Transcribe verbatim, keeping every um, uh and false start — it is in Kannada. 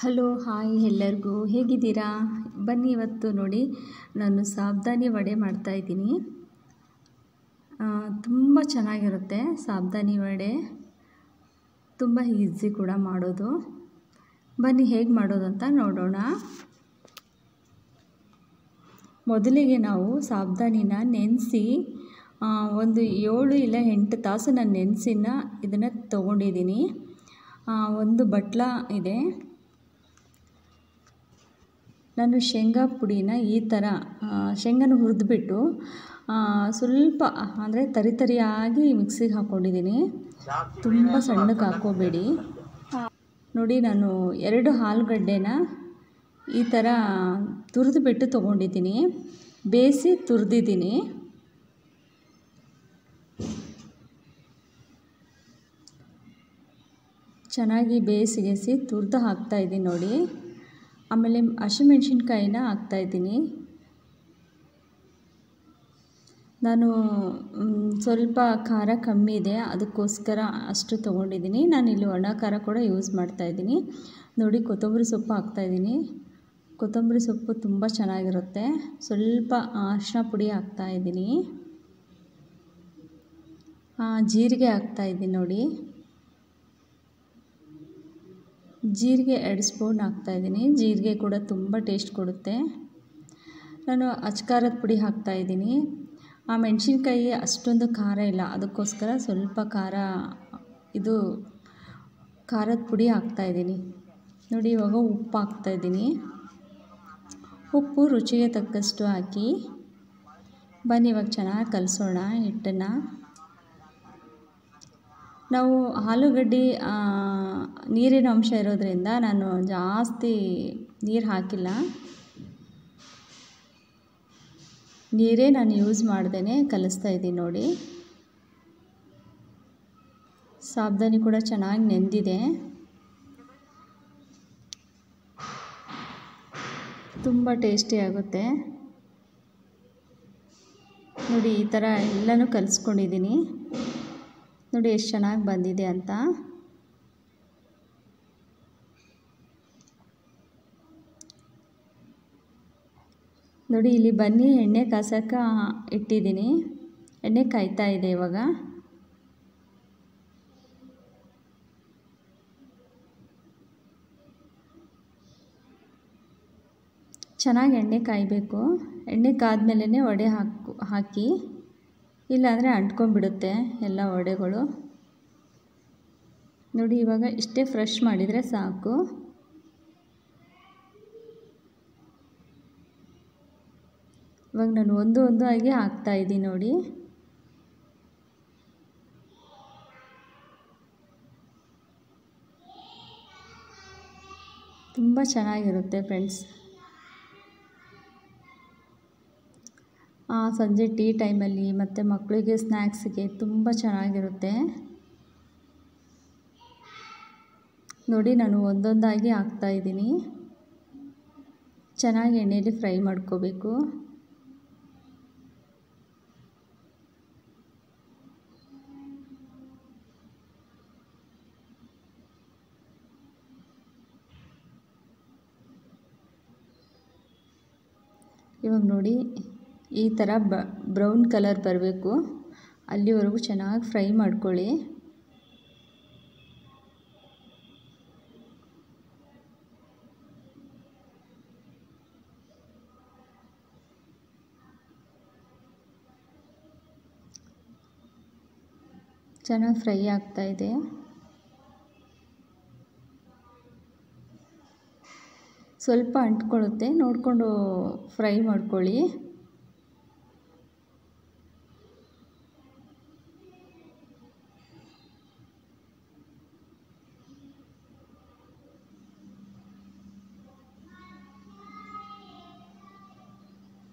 ಹಲೋ ಹಾಯ್ ಎಲ್ಲರಿಗೂ ಹೇಗಿದ್ದೀರಾ? ಬನ್ನಿ ಇವತ್ತು ನೋಡಿ ನಾನು ಸಾಬ್ದಾನಿ ವಡೆ ಮಾಡ್ತಾಯಿದ್ದೀನಿ. ತುಂಬ ಚೆನ್ನಾಗಿರುತ್ತೆ ಸಾಬ್ದಾನಿ ವಡೆ, ತುಂಬ ಈಸಿ ಕೂಡ ಮಾಡೋದು. ಬನ್ನಿ ಹೇಗೆ ಮಾಡೋದು ಅಂತ ನೋಡೋಣ. ಮೊದಲಿಗೆ ನಾವು ಸಾಬ್ದಾನಿನ ನೆನೆಸಿ ಒಂದು ಏಳು ಇಲ್ಲ ಎಂಟು ತಾಸು ನಾನು ನೆನೆಸಿನ ಇದನ್ನು ತೊಗೊಂಡಿದ್ದೀನಿ. ಒಂದು ಬಟ್ಲ ಇದೆ. ನಾನು ಶೇಂಗಾ ಪುಡಿನ ಈ ಥರ ಶೇಂಗಾನ ಹುರಿದ್ಬಿಟ್ಟು ಸ್ವಲ್ಪ ಅಂದರೆ ತರಿ ತರಿಯಾಗಿ ಮಿಕ್ಸಿಗೆ ಹಾಕ್ಕೊಂಡಿದ್ದೀನಿ. ತುಂಬ ಸಣ್ಣಕ್ಕೆ ಹಾಕ್ಕೋಬೇಡಿ. ನೋಡಿ ನಾನು ಎರಡು ಆಲೂಗಡ್ಡೆನ ಈ ಥರ ತುರಿದ್ಬಿಟ್ಟು ತೊಗೊಂಡಿದ್ದೀನಿ, ಬೇಯಿಸಿ ತುರಿದಿದ್ದೀನಿ. ಚೆನ್ನಾಗಿ ಬೇಯಿಸಿಗೆಸಿ ತುರಿದು ಹಾಕ್ತಾಯಿದ್ದೀನಿ ನೋಡಿ. ಆಮೇಲೆ ಹಸಿಮೆಣ್ಸಿನ್ಕಾಯಿನ ಹಾಕ್ತಾಯಿದ್ದೀನಿ. ನಾನು ಸ್ವಲ್ಪ ಖಾರ ಕಮ್ಮಿ ಇದೆ, ಅದಕ್ಕೋಸ್ಕರ ಅಷ್ಟು ತೊಗೊಂಡಿದ್ದೀನಿ. ನಾನಿಲ್ಲಿ ಒಣ ಖಾರ ಕೂಡ ಯೂಸ್ ಮಾಡ್ತಾಯಿದ್ದೀನಿ. ನೋಡಿ ಕೊತ್ತಂಬರಿ ಸೊಪ್ಪು ಹಾಕ್ತಾಯಿದ್ದೀನಿ. ಕೊತ್ತಂಬರಿ ಸೊಪ್ಪು ತುಂಬ ಚೆನ್ನಾಗಿರುತ್ತೆ. ಸ್ವಲ್ಪ ಅರಿಶಿನ ಪುಡಿ ಹಾಕ್ತಾಯಿದ್ದೀನಿ. ಜೀರಿಗೆ ಹಾಕ್ತಾಯಿದ್ದೀನಿ ನೋಡಿ. ಜೀರಿಗೆ ಎರಡು ಸ್ಪೂನ್ ಹಾಕ್ತಾಯಿದ್ದೀನಿ. ಜೀರಿಗೆ ಕೂಡ ತುಂಬ ಟೇಸ್ಟ್ ಕೊಡುತ್ತೆ. ನಾನು ಅಚ್ಚ ಖಾರದ ಪುಡಿ ಹಾಕ್ತಾಯಿದ್ದೀನಿ. ಆ ಮೆಣಸಿನ್ಕಾಯಿ ಅಷ್ಟೊಂದು ಖಾರ ಇಲ್ಲ, ಅದಕ್ಕೋಸ್ಕರ ಸ್ವಲ್ಪ ಖಾರ ಇದು ಖಾರದ ಪುಡಿ ಹಾಕ್ತಾಯಿದ್ದೀನಿ ನೋಡಿ. ಇವಾಗ ಉಪ್ಪು ಹಾಕ್ತಾಯಿದ್ದೀನಿ. ಉಪ್ಪು ರುಚಿಗೆ ತಕ್ಕಷ್ಟು ಹಾಕಿ ಬನ್ನಿ ಇವಾಗ ಚೆನ್ನಾಗಿ ಕಲಸೋಣ ಹಿಟ್ಟನ್ನು. ನಾವು ಆಲೂಗಡ್ಡೆ ನೀರಿನ ಅಂಶ ಇರೋದರಿಂದ ನಾನು ಜಾಸ್ತಿ ನೀರು ಹಾಕಿಲ್ಲ. ನೀರೇ ನಾನು ಯೂಸ್ ಮಾಡ್ದೇ ಕಲಿಸ್ತಾ ಇದ್ದೀನಿ ನೋಡಿ. ಸಾಬ್ದಾನಿ ಕೂಡ ಚೆನ್ನಾಗಿ ನೆಂದಿದೆ. ತುಂಬ ಟೇಸ್ಟಿ ಆಗುತ್ತೆ ನೋಡಿ. ಈ ಥರ ಎಲ್ಲನೂ ಕಲಿಸ್ಕೊಂಡಿದ್ದೀನಿ ನೋಡಿ ಎಷ್ಟು ಚೆನ್ನಾಗಿ ಬಂದಿದೆ ಅಂತ. ನೋಡಿ ಇಲ್ಲಿ ಬನ್ನಿ ಎಣ್ಣೆ ಕಾಸಕ್ಕೆ ಇಟ್ಟಿದ್ದೀನಿ. ಎಣ್ಣೆ ಕಾಯ್ತಾ ಇದೆ ಇವಾಗ. ಚೆನ್ನಾಗಿ ಎಣ್ಣೆ ಕಾಯಬೇಕು. ಎಣ್ಣೆ ಕಾದ್ಮೇಲೆ ವಡೆ ಹಾಕು ಹಾಕಿ ಇಲ್ಲಾಂದರೆ ಅಂಟ್ಕೊಂಡ್ಬಿಡುತ್ತೆ ಎಲ್ಲ ವಡೆಗಳು. ನೋಡಿ ಇವಾಗ ಇಷ್ಟೇ ಫ್ರೆಶ್ ಮಾಡಿದರೆ ಸಾಕು. ಇವಾಗ ನಾನು ಒಂದು ಒಂದು ಆಗಿ ಹಾಕ್ತಾಯಿದ್ದೀನಿ ನೋಡಿ. ತುಂಬ ಚೆನ್ನಾಗಿರುತ್ತೆ ಫ್ರೆಂಡ್ಸ್. ಸಂಜೆ ಟೀ ಟೈಮಲ್ಲಿ ಮತ್ತು ಮಕ್ಕಳಿಗೆ ಸ್ನ್ಯಾಕ್ಸಿಗೆ ತುಂಬ ಚೆನ್ನಾಗಿರುತ್ತೆ ನೋಡಿ. ನಾನು ಒಂದೊಂದಾಗಿ ಹಾಕ್ತಾಯಿದ್ದೀನಿ. ಚೆನ್ನಾಗಿ ಎಣ್ಣೆಯಲ್ಲಿ ಫ್ರೈ ಮಾಡ್ಕೋಬೇಕು. ಇವಾಗ ನೋಡಿ ಈ ಥರ ಬ ಬ್ರೌನ್ ಕಲರ್ ಬರಬೇಕು, ಅಲ್ಲಿವರೆಗೂ ಚೆನ್ನಾಗಿ ಫ್ರೈ ಮಾಡ್ಕೊಳ್ಳಿ. ಚೆನ್ನಾಗಿ ಫ್ರೈ ಆಗ್ತಾಯಿದೆ. ಸ್ವಲ್ಪ ಅಂಟ್ಕೊಳ್ಳುತ್ತೆ, ನೋಡಿಕೊಂಡು ಫ್ರೈ ಮಾಡ್ಕೊಳ್ಳಿ.